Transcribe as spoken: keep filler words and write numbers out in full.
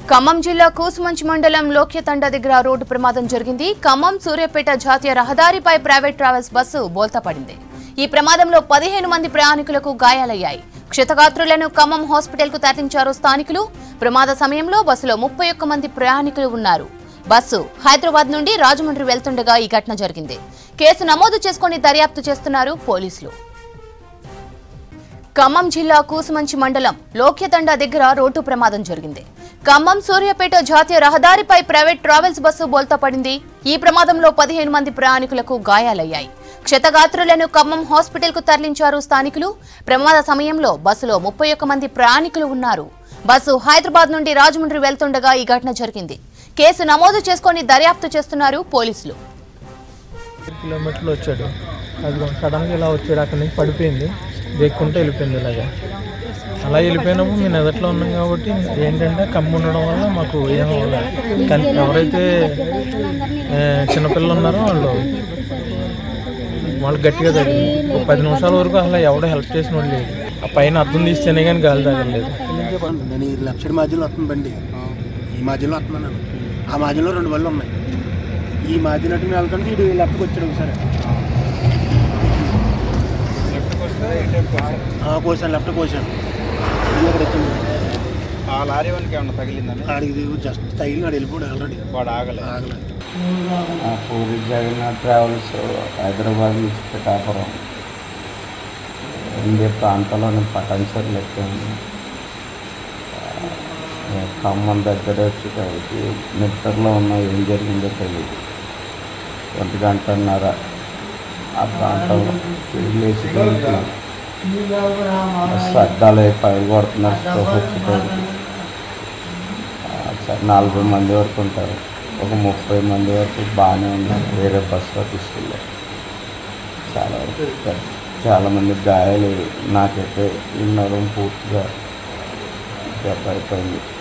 ఖమ్మం జిల్లా కూసుమంచి మండలం లోక్యతండ దగ్గర రోడ్డు ప్రమాదం జరిగింది. ఖమ్మం సూర్యాపేట జాతీయ రహదారిపై ప్రైవేట్ ట్రావెల్స్ బస్సు బోల్తా పడింది. ఈ ప్రమాదంలో పదిహేను మంది ప్రయాణికులకు గాయాలయ్యాయి. క్షతగాత్రులను ఖమ్మం హాస్పిటల్ కు తరలించారు స్థానికులు. ప్రమాద సమయంలో బస్సులో ముప్పై ఒక్క మంది ప్రయాణికులు ఉన్నారు. బస్సు హైదరాబాద్ నుండి రాజమండ్రి వెళ్తుండగా ఈ ఘటన జరిగింది. కేసు నమోదు చేసుకుని దర్యాప్తు చేస్తున్నారు పోలీసులు. ఖమ్మం జిల్లా కూసుమంచి మండలం లోక్యతండ దగ్గర రోడ్డు ప్రమాదం జరిగింది. ఖమ్మం సూర్యాపేట జాతీయ రహదారిపై ప్రైవేట్ ట్రావెల్స్ బస్సు బోల్తా పడింది. ఈ ప్రమాదంలో పదిహేను మంది ప్రయాణికులకు గాయాలయ్యాయి. క్షతగాత్రులను ఖమ్మం హాస్పిటల్ కు తరలించారు స్థానికులు. ప్రమాద సమయంలో బస్సులో ముప్పై ఒక్క మంది ప్రయాణికులు ఉన్నారు. బస్సు హైదరాబాద్ నుండి రాజమండ్రి వెళ్తుండగా ఈ ఘటన జరిగింది. కేసు నమోదు చేసుకుని దర్యాప్తు చేస్తున్నారు పోలీసులు. కిలోమీటర్లు వచ్చాడు, అది సడన్గా ఇలా వచ్చాడు, అక్కడి నుంచి పడిపోయింది, దేక్కుంటే వెళ్ళిపోయింది. ఇలాగా అలా వెళ్ళిపోయినప్పుడు మేము ఎదట్లో ఉన్నాం కాబట్టి ఏంటంటే కమ్ము ఉండడం వల్ల మాకు ఏం అవ్వలేదు. కానీ ఎవరైతే చిన్నపిల్లలు ఉన్నారో వాళ్ళు వాళ్ళు గట్టిగా తగ్గింది. ఒక పది నిమిషాల వరకు అసలు ఎవడో హెల్ప్ చేసిన వాళ్ళు లేదు. ఆ పైన అర్థం తీస్తేనే కానీ గాలి తగ్గలేదు. నేను ఈ లెఫ్ట్ సైడ్ మధ్యలో వస్తుంది బండి, ఈ మధ్యలో వస్తున్నాను. ఆ మధ్యలో రెండు బళ్ళు ఉన్నాయి. ఈ మధ్యలో వెళ్తుంటే ఇటు లెఫ్ట్కి వచ్చాడు ఒకసారి కోసాను, లెఫ్ట్ కోసాను. ఆ లారీ వానికి ఏమన్నా తగిలిందని ఆడికి జస్ట్ తగిలి ఆడు వెళ్ళిపోయాడు. ఆల్రెడీ వాడు ఆగలేదు ఆగలేదు. పూరి జగన్నాథ్ ట్రావెల్స్ హైదరాబాద్ నుంచి పిఠాపురం ఇండియా ప్రాంతంలోని పటాన్చెరులు ఎక్కింది. ఖమ్మం దగ్గర వచ్చేసరికి నిద్రలో ఉన్న ఏం జరిగిందో తెలియదు. ఒంటి గంటన్నర ఆ ప్రాంతంలో లేచి అద్దాలు పైలు కొడుతున్నారు. స్టోక్ వచ్చేటప్పుడు నలభై మంది వరకు ఉంటారు. ఒక ముప్పై మంది వరకు బాగానే ఉన్నారు. వేరే బస్సులో తీసుకెళ్ళారు. చాలా వరకు చాలామంది గాయాలు. నాకైతే ఈ నరం పూర్తిగా దెబ్బ అయిపోయింది.